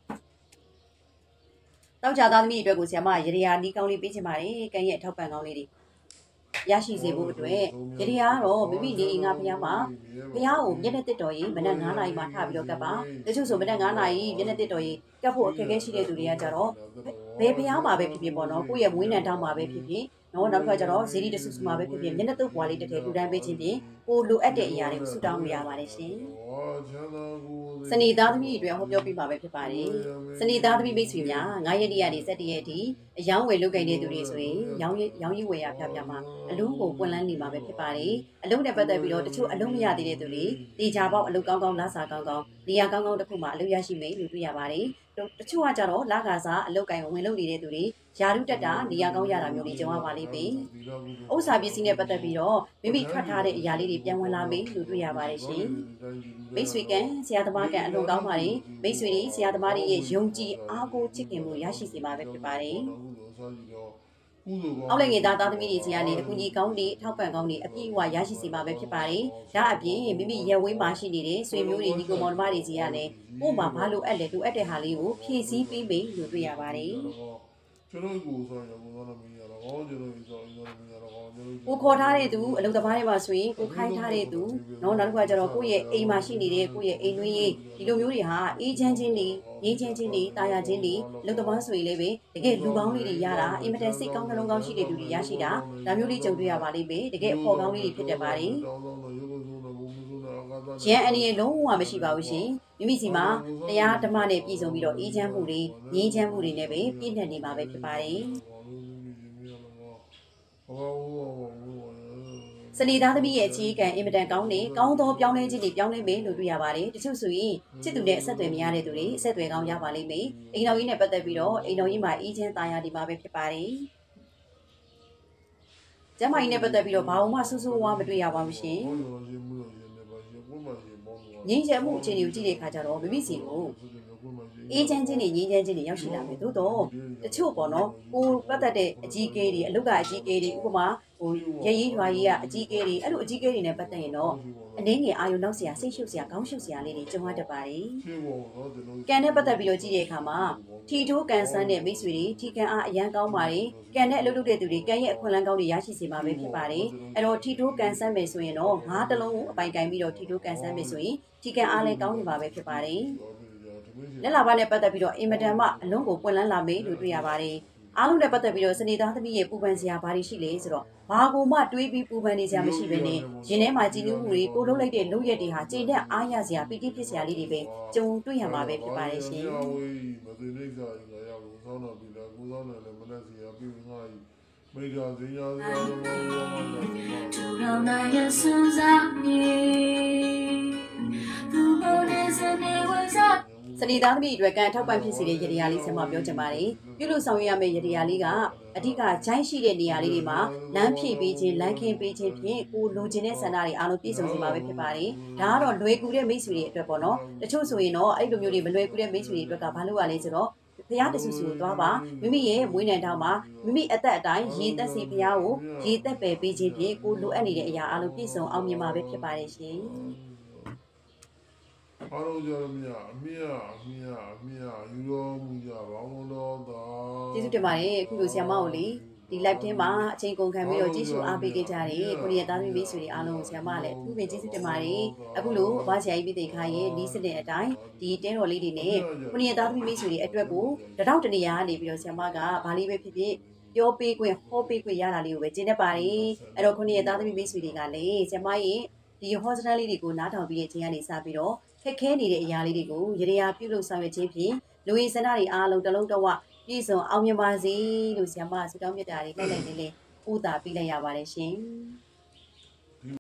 တောက်ကြသားသမီးအတွက်ကိုဆရာမရေရာနီးကောင်းလေးပေးချင်ပါတယ်။ကံရဲ့အထောက်ပံ့ကောင်းလေးတွေရရှိစေဖို့အတွက်ရေရာကတော့မိမိနေအိမ်ကဖျားမှာဖျားကိုမျက်နှာတစ်တော်ရင်မနက်9နာရီမှထပြီးတော့ကပ်ပါ။တချို့ဆိုမနက်9နာရီမျက်နှာတစ်တော်ရင်ကပ်ဖို့အခက်အခဲရှိတဲ့သူတွေကကြတော့ဘယ်ဖျားမှာပဲဖြစ်ဖြစ်ပေါ့နော်ကိုယ့်ရဲ့မွေးနံတောင်းမှာပဲဖြစ်ဖြစ်နော်နောက်တစ်ခါကျတော့ဇီရီတဆူဆူမှာပဲဖြစ်ဖြစ်မျက်နှာတုပ်ပွားလေးတစ်ထည်ထူတန်းပေးခြင်းဖြင့်ကိုလိုအပ်တဲ့အရာတွေကိုဆူတောင်းလို့ရပါတယ်ရှင်။စနေသားသမီးတွေဟောပြောပြမှာပဲဖြစ်ပါတယ်။စနေသားသမီးမိတ်ဆွေများ9ရက်နေ့ကနေ17ရက်အထိအယောင်းဝယ်လုပ်ကိုင်တဲ့သူတွေဆိုရင်ရောင်းရောင်းရည်ဝယ်ရဖျားဖျားမှာအလုံးကိုပွင့်လန်းနေမှာပဲဖြစ်ပါတယ်။အလုံးနဲ့ပတ်သက်ပြီးတော့တချို့အလုံးမရသေးတဲ့သူတွေတေချာပေါက်အလုံးကောင်းကောင်းလားစာကောင်းကောင်းနေရာကောင်းကောင်းတစ်ခုမှအလုံးရရှိမယ်လို့တွေ့ရပါတယ်။တချို့ကကြတော့လာကားစားအလုံးကိုင်ဝင်လုပ်နေတဲ့သူတွေယာရုတက်တာနေရာကောင်းရတာမျိုးတွေကြုံရပါလိမ့်မယ်။ဥစ္စာပစ္စည်းနဲ့ပတ်သက်ပြီးတော့မိမိထွက်ထားတဲ့အရာလေးတွေပြန်ဝင်လာမယ်လို့တွေ့ရပါတယ်ရှင်။မိတ်ဆွေကံဆရာသမားကံအလွန်ကောင်းပါတယ်။မိတ်ဆွေတွေဆရာသမားတွေရဲ့ယုံကြည်အားကိုးချစ်ခင်မှုရရှိစေမှာပဲဖြစ်ပါတယ်။အောက်လည်းငယ်သားသားသမီးတွေစီကနေအကူကြီးကောင်းတွေအထောက်ပံ့ကောင်းတွေအပြည့်အဝရရှိစေမှာပဲဖြစ်ပါတယ်။ဒါအပြင်မိမိရဲဝေးမှာရှိနေတဲ့ဆွေမျိုးတွေညီကိုမောင်နှမတွေစီကနေကို့မှာဘာလို့အပ်လဲလိုအပ်တဲ့ဟာလေးကိုဖြည့်ဆည်းပေးမယ်လို့တွေ့ရပါတယ်။ကျွန်တော်ကိုဆိုရင်ဘုရားမင်းရတော့ကျွန်တော်ဆိုရင်ကျွန်တော်မင်းရတော့ကိုခေါ်ထားတဲ့သူအလုပ်သမားတွေမှာဆိုရင်ကိုခိုင်းထားတဲ့သူနော်နောက်တစ်ခါကျတော့ကိုယ့်ရဲ့အိမ်မှာရှိနေတဲ့ကိုယ့်ရဲ့အိမ်တွင်းရေးဒီလိုမျိုးတွေဟာအေးချမ်းချင်းတွေငြိမ်းချမ်းချင်းတွေတာယာချင်းတွေအလုပ်သမားဆိုရင်လည်းပဲတကယ်လူကောင်းလေးတွေရတာအင်မတန်စိတ်ကောင်းနှလုံးကောင်းရှိတဲ့လူတွေရရှိတာဒါမျိုးလေးကြုံတွေ့ရပါလိမ့်မယ်တကယ်အဖို့ကောင်းလေးတွေဖြစ်တတ်ပါတယ်ရန်အနေနဲ့လုံးဝမရှိပါဘူးရှင်မိမိစီမှာတရားဓမ္မနဲ့ပြည်စုံပြီးတော့အေးချမ်းမှုတွေငြိမ်းချမ်းမှုတွေနဲ့ပဲပြည့်နှက်နေမှာပဲဖြစ်ပါတယ်စနေသားသမီးရဲ့အခြေခံအင်မတန်ကောင်းနေကောင်းသောပြောင်းလဲခြင်းတွေပြောင်းလဲမယ်လို့တွေ့ရပါတယ်တချို့ဆိုရင်ချစ်သူနဲ့အဆက်အသွယ်မရတဲ့သူတွေအဆက်အသွယ်ကောင်းရပါလိမ့်မယ်အိမ်တော်ကြီးနဲ့ပတ်သက်ပြီးတော့အိမ်တော်ကြီးမှာအေးချမ်းသားရဒီမှာပဲဖြစ်ပါတယ်ကျမကြီးနဲ့ပတ်သက်ပြီးတော့ဘာမှဆူဆူဝါမတွေ့ရပါဘူးရှင်ငြိမ်းချမ်းမှုအခြေအနေကိုကြည့်တဲ့အခါကျတော့မိမိစီကိုအေးချမ်းခြင်းတွေငြိမ်းချမ်းခြင်းတွေရောက်ရှိလာမယ်သို့တော့တချို့ပေါ့နော်ကိုပတ်သက်တဲ့အကြီးအကဲတွေအလုတ်ကအကြီးအကဲတွေဥပမာဟိုရရေးရွာရေးကအကြီးအကဲတွေအဲ့လိုအကြီးအကဲတွေနဲ့ပတ်သက်ရင်တော့အနေငယ်အာယုံနောက်ဆရာစိတ်ရှုပ်ဆရာခေါင်းရှုပ်ဆရာလေးတွေကြုံရတတ်ပါတယ်ကံနဲ့ပတ်သက်ပြီးတော့ကြည့်တဲ့အခါမှာထီထိုးကန်ဆန်းတဲ့မိတ်ဆွေတွေထီကန်အားအရန်ကောင်းပါတယ်ကံနဲ့အလုပ်လုပ်တဲ့သူတွေကံရဲ့အခွင့်အလမ်းကောင်းတွေရရှိစေမှာပဲဖြစ်ပါတယ်အဲ့တော့ထီထိုးကန်ဆန်းမယ်ဆိုရင်တော့ငါးတလုံးအပိုင်ကင်ပြီးတော့ထီထိုးကန်ဆန်းမယ်ဆိုရင်ထီကန်အားလည်းကောင်းနေပါပဲဖြစ်ပါတယ်လက်လာပါနဲ့ပတ်သက်ပြီးတော့အင်မတန်မှအလုံးကိုပွင့်လန်းလာမယ်လို့တွေ့ရပါတယ်အားလုံးနဲ့ပတ်သက်ပြီးတော့စနေသားသမီးရဲ့ပူပန်စရာဘာတွေရှိလဲဆိုတော့ဘာကိုမှတွေးပြီးပူပန်နေစရာမရှိဘဲနဲ့ရင်ထဲမှာကြည်နူးမှုတွေကိုလှုပ်လိုက်တဲ့လုပ်ရက်တွေဟာချိန်တဲ့အားရစရာပီတိဖြစ်စရာလေးတွေပဲကြုံတွေ့ရမှာပဲဖြစ်ပါတယ်ရှင်မိဂါစင်ရစရာတူလောင်နိုင်ရစူးစားနေသူဘောနေစနေဝစားစနေသားသမီးအတွက်ကထောက်ပံ့ဖြစ်စီတဲ့ရတရားလေးဆင်မပြောချင်ပါတယ်ပြုလို့ဆောင်ရွက်ရမယ့်ရတရားလေးကအဓိကဂျိုင်းရှိတဲ့နေရာလေးတွေမှာလမ်းဖြည့်ပေးခြင်းလမ်းခင်းပေးခြင်းဖြင့်ကိုလိုချင်တဲ့ဆန္ဒတွေအားလုံးပြည့်စုံစေမှာပဲဖြစ်ပါတယ်ဒါကတော့လွယ်ကူတဲ့မိတ်ဆွေတွေအတွက်ပေါ့နော်တချို့ဆိုရင်တော့အဲ့လိုမျိုးတွေမလွယ်ကူတဲ့မိတ်ဆွေတွေအတွက်ကဘာလို့ရလဲဆိုတော့ဖျားတဆူဆူသွားပါမိမိရဲ့မွေးနေ့တောင်မှာမိမိအသက်အတိုင်းရေသက်စီဖျားကိုရေသက်ပယ်ပေးခြင်းဖြင့်ကိုလိုအပ်နေတဲ့အရာအားလုံးပြည့်စုံအောင်မြင်မှာပဲဖြစ်ပါတယ်ရှင်အားလုံးကြရမြအမြအမြအမြယူတော်မူကြပါမလို့သာကျေးဇူးတင်ပါတယ်အခုလိုဆရာမကိုလေဒီ live ထဲမှာအချိန်ကုန်ခံပြီးတော့ကြည့်ရှုအားပေးခဲ့ကြတယ်ကိုရီးယားသားသမီးမိတ်ဆွေတွေအားလုံးကိုဆရာမလည်းအထူးပဲကျေးဇူးတင်ပါတယ်အခုလိုဘာဆရာကြီးပြည်သိခါရဲ့နီးစတဲ့အတိုင်းဒီတဲတော်လေးတွေနဲ့ကိုရီးယားသားသမီးမိတ်ဆွေတွေအတွက်ကိုတထောက်တနေရာကနေပြီးတော့ဆရာမကဘာလေးပဲဖြစ်ဖြစ်ပြောပေးခွင့်ဟောပေးခွင့်ရတာလေးကိုပဲကျင်းနေပါတယ်အဲ့တော့ကိုရီးယားသားသမီးမိတ်ဆွေတွေကလည်းဆရာမရဲ့ဒီ hospital လေးတွေကိုနားထောင်ပြီးတဲ့အချိန်ကနေစပြီးတော့ခက်ခဲနေတဲ့အရာလေးတွေကိုရရပြုလုပ်ဆောင်ရွက်ခြင်းဖြင့်လူရင်းစနတွေအားလုံးတလုံးတဝပြည့်စုံအောင်မြင်ပါစေလို့ဆရာမဆုတောင်းမြတ်တာတွေလိုက်လိုက်လေးလေးပို့တာပေးလိုက်ရပါတယ်ရှင်